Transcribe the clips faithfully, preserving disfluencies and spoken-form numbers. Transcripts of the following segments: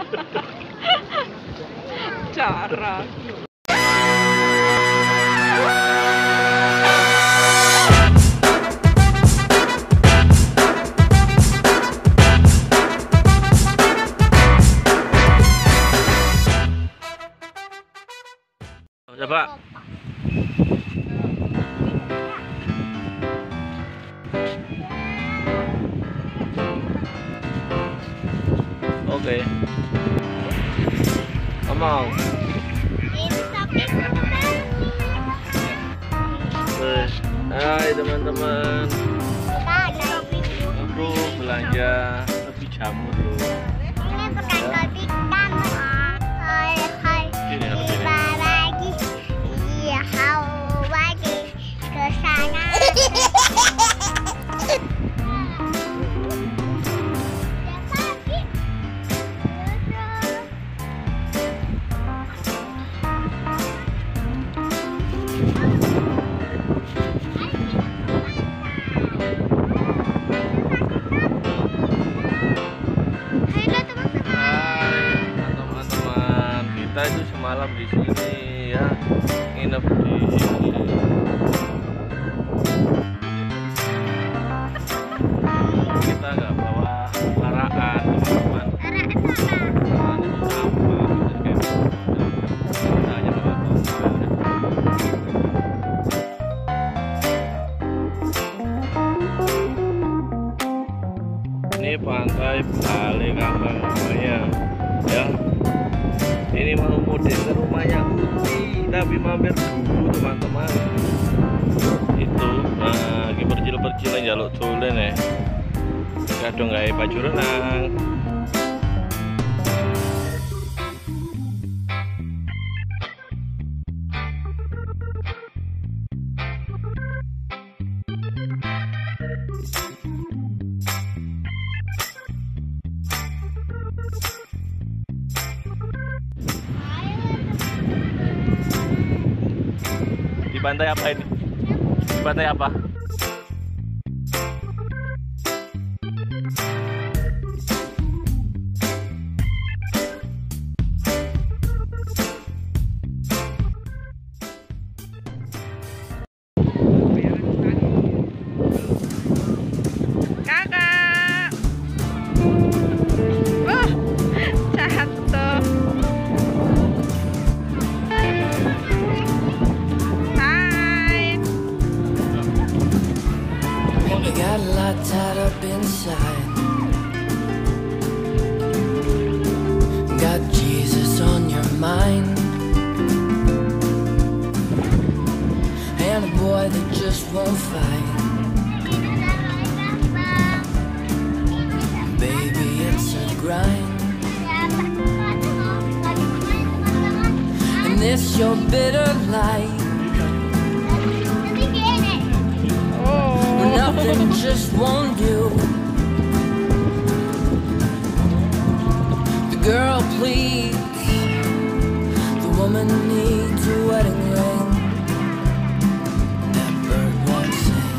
Cara. Coba. Oke. Ngomong. Hai teman-teman. Aku belanja lebih jamu dulu. Ini bukan kopi kamu. Hai hai. Ini harus ini. Lagi. Iya, kau lagi ke sana. Kita itu semalam di sini ya, nginep di sini. Kita nggak bawa kendaraan, teman-teman. Kendaraan itu sama, kita hanya bawa mobil. Ini pantai Bale Kambang namanya, ya. Ini mau mudik ke rumahnya Uti, tapi mampir dulu teman-teman. Itu nah, lagi percil-percilan jaluk dolen ya. Kadang nggak baju renang. Di pantai apa ini? Di pantai apa? Kakak. Oh, jatuh. Got a lot tied up inside. Got Jesus on your mind. And a boy that just won't fight. Baby, it's a grind. And this your bitter life. Nothing just won't do. The girl pleads, the woman needs a wedding ring. That bird won't sing.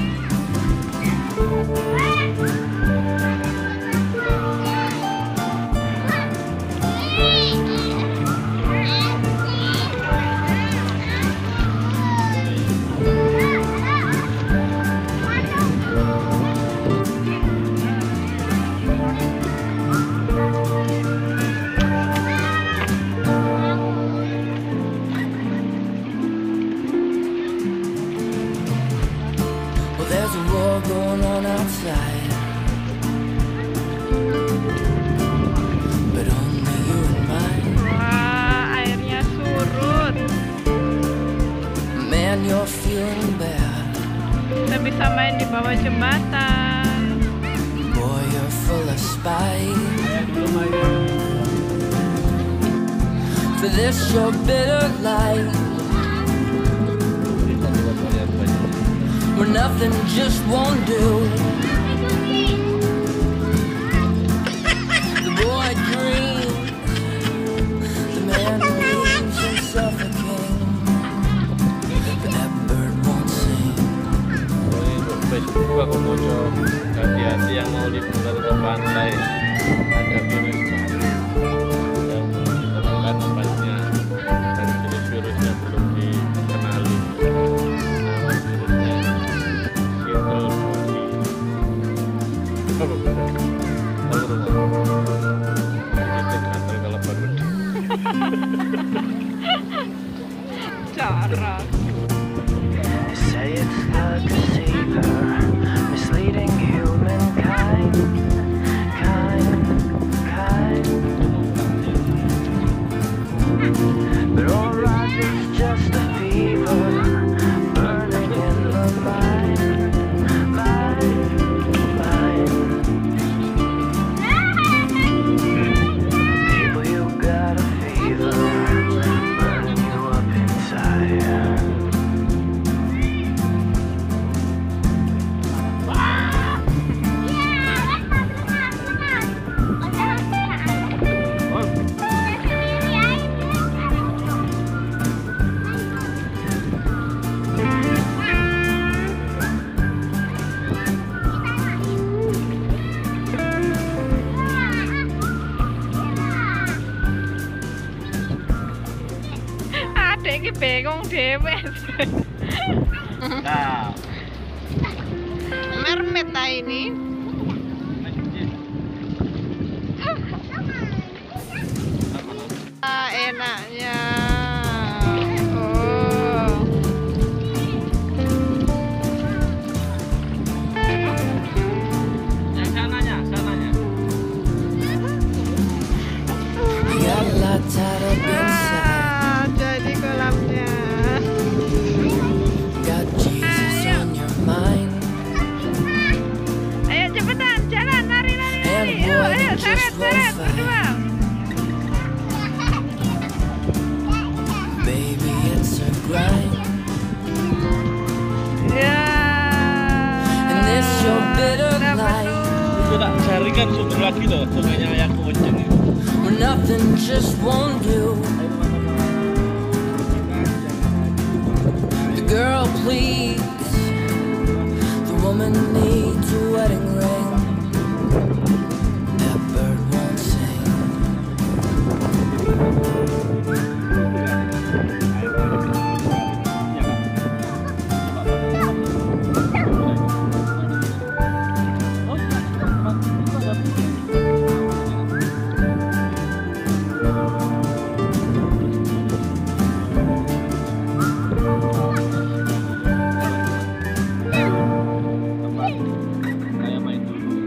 There's a war going on outside, but only you and mine. Wah, airnya surut. Man, you're feeling bad. Kita bisa main di bawah jembatan. Boy, you're full of spite. For this your bitter life, where nothing just won't do. The boy dreams, the man dreams himself a king, but that bird won't sing. Buka komodo, hati-hati yang mau liburan ke pantai, ada virus baru. Gatel kalau baru. Cara. They say it's hard to save her, misleading humankind, kind, kind. But all right, it's just a fever, burning in the mind, mind, mind. People, you got a fever, burning you up inside. Adek iki bingung dhewe. Nah, Mermaid ta ini. Ah, enaknya. Oh. yang sananya, sananya. You got a lot tied up inside. Ah, jadi kolamnya. Got Jesus on your mind. Ayo cepetan, jalan, lari, lari, lari. And Yuk, boy, ayo, you seret, just seret, won't berdua. fight. Baby, it's a grind. Ya. And this your bitter Udah life. penuh. Itu tak carikan sumber lagi loh, sungainya ayahku kenceng itu. Where nothing just won't do. The girl pleads, the woman needs a wedding ring. That bird won't sing.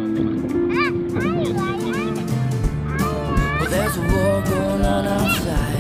Well, there's a war going on outside.